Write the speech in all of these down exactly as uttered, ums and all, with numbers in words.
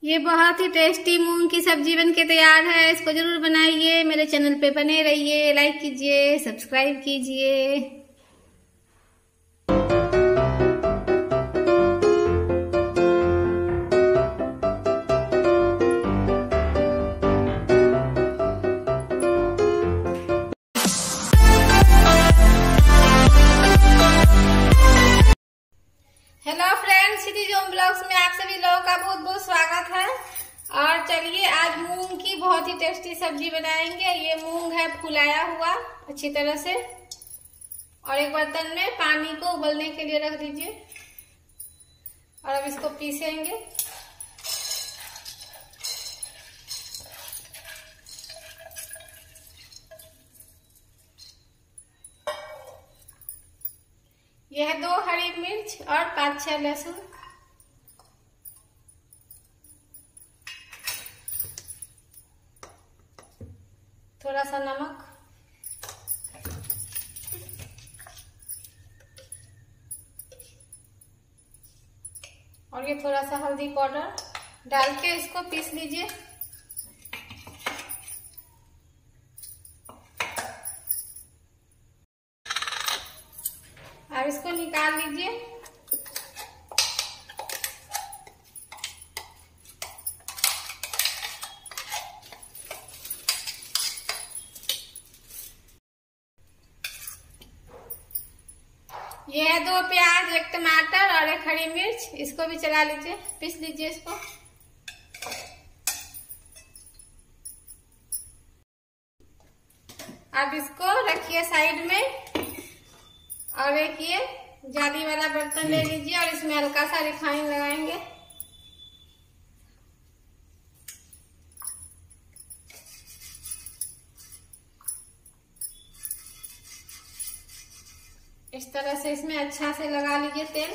ये बहुत ही टेस्टी मूंग की सब्जी बनके तैयार है। इसको जरूर बनाइए। मेरे चैनल पे बने रहिए, लाइक कीजिए, सब्सक्राइब कीजिए। Hello friends, Kshitij home blogs में आप सभी लोगों का बहुत बहुत स्वागत है। और चलिए आज मूंग की बहुत ही टेस्टी सब्जी बनाएंगे। ये मूंग है फुलाया हुआ अच्छी तरह से, और एक बर्तन में पानी को उबलने के लिए रख दीजिए। और अब इसको पीसेंगे। यह दो हरी मिर्च और पाँच छह लहसुन, थोड़ा सा नमक, और ये थोड़ा सा हल्दी पाउडर डाल के इसको पीस लीजिए। अब इसको निकाल लीजिए। ये है दो प्याज, एक टमाटर और एक हरी मिर्च। इसको भी चला लीजिए, पीस लीजिए इसको। अब इसको रखिए साइड में, और एक ये जाली वाला बर्तन ले लीजिए और इसमें हल्का सा रिफाइन लगाएंगे। इस तरह से इसमें अच्छा से लगा लीजिए तेल।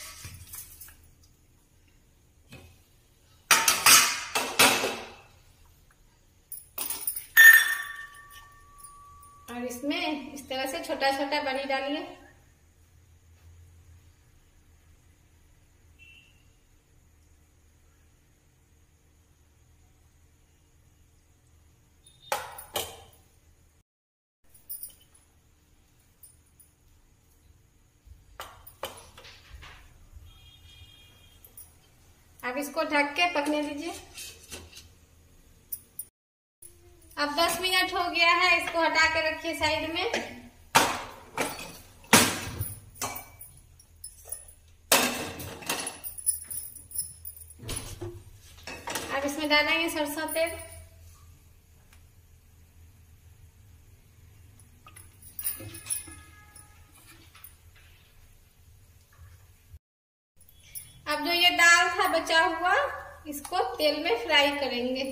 और इसमें इस तरह से छोटा छोटा बड़ी डालिए। अब इसको ढक के पकने दीजिए। अब दस मिनट हो गया है, इसको हटा के रखिए साइड में। अब इसमें डालेंगे सरसों तेल। अब जो ये दाल था बचा हुआ, इसको तेल में फ्राई करेंगे।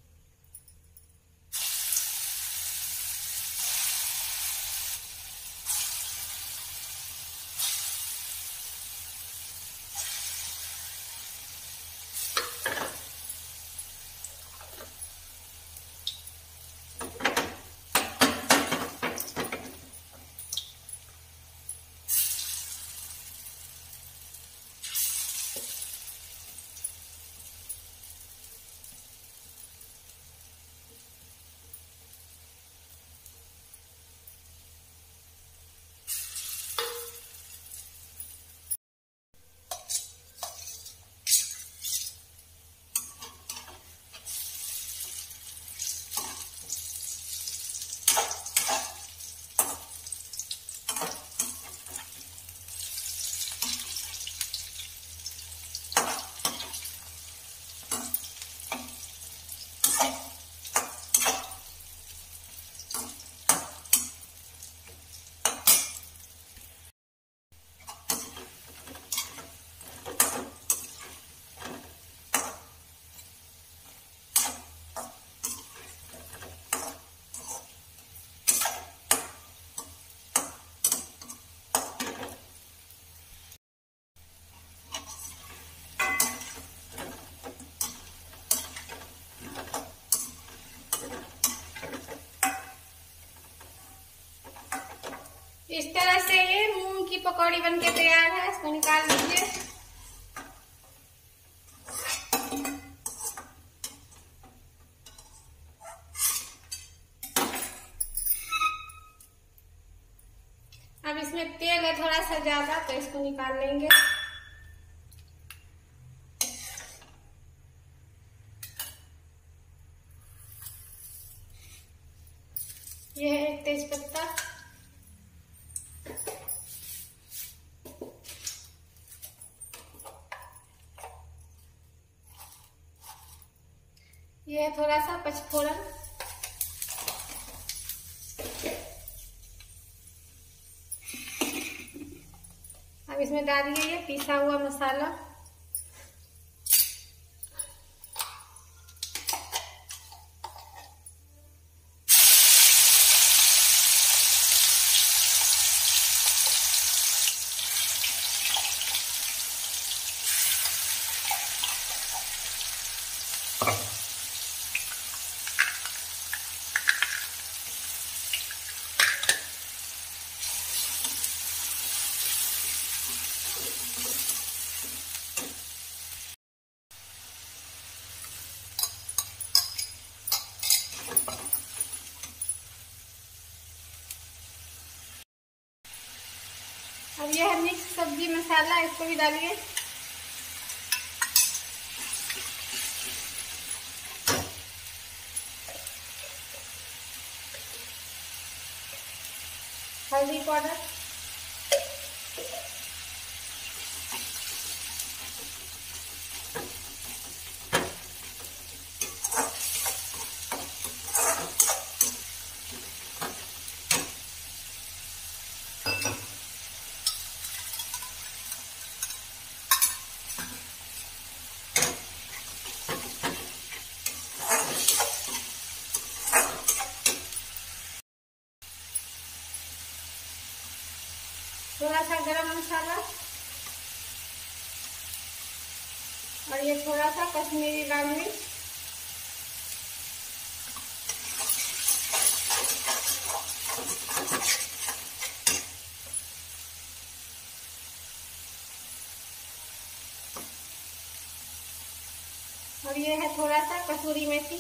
इस तरह से ये मूंग की पकौड़ी बनके तैयार है। इसको निकाल लीजिए। इसमें तेल है थोड़ा सा ज्यादा, तो इसको निकाल लेंगे। ये है एक तेज पत्ता, ये है थोड़ा सा पचफोरन, अब इसमें डालिए ये पिसा हुआ मसाला, अब यह है मिक्स सब्जी मसाला, इसको भी डालिए। हल्दी पाउडर, थोड़ा सा गरम मसाला और ये थोड़ा सा कश्मीरी लाल मिर्च, और ये है थोड़ा सा कसूरी मेथी,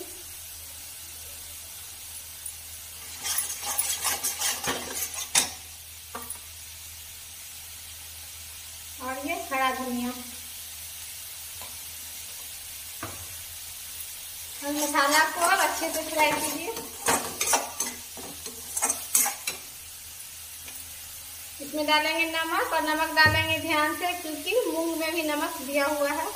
और ये हरा धनिया। और मसाला को और अच्छे से फ्राई कीजिए। इसमें डालेंगे नमक, और नमक डालेंगे ध्यान से क्योंकि मूंग में भी नमक दिया हुआ है।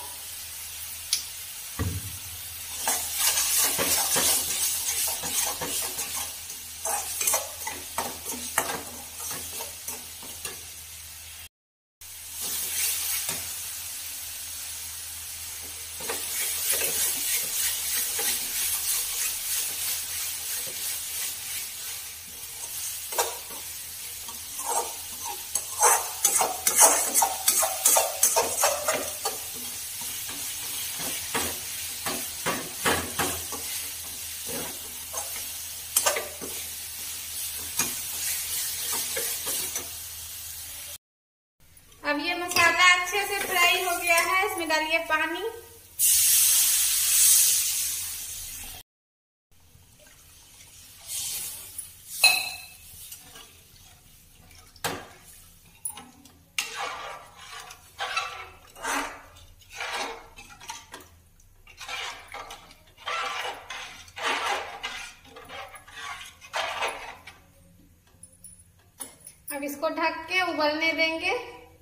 अब ये मसाला अच्छे से फ्राई हो गया है, इसमें डालिए पानी। अब इसको ढक के उबलने देंगे।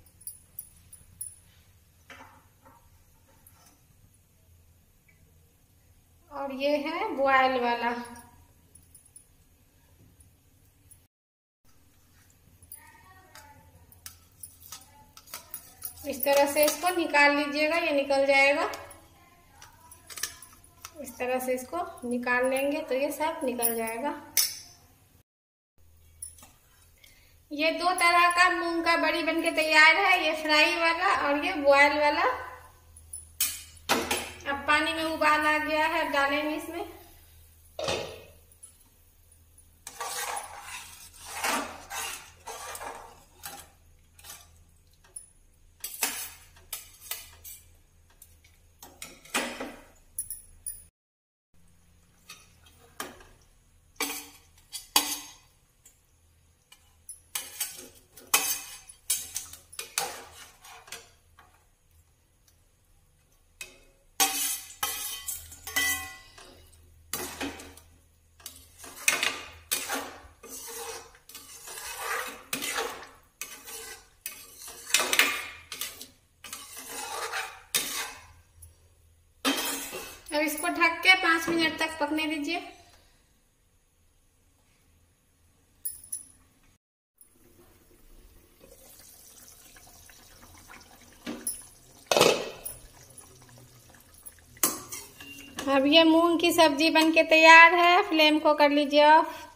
और ये है बॉयल वाला। इस तरह से इसको निकाल लीजिएगा, ये निकल जाएगा। इस तरह से इसको निकाल लेंगे तो ये सब निकल जाएगा। ये दो तरह का मूंग का बड़ी बनके तैयार है, ये फ्राई वाला और ये बॉयल वाला। अब पानी में उबाल आ गया है, डालेंगे इसमें। अब इसको ढक के पांच मिनट तक पकने दीजिए। अब ये मूंग की सब्जी बनके तैयार है। फ्लेम को कर लीजिए ऑफ।